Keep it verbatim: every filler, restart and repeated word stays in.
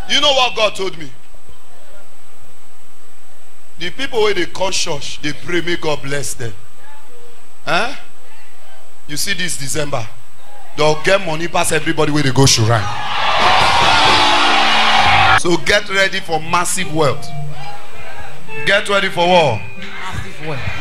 You know what God told me? The people where they come church, they pray, may God bless them. Huh? You see this December, they'll get money past everybody where they go shrine. So get ready for massive wealth. Get ready for what? Massive wealth.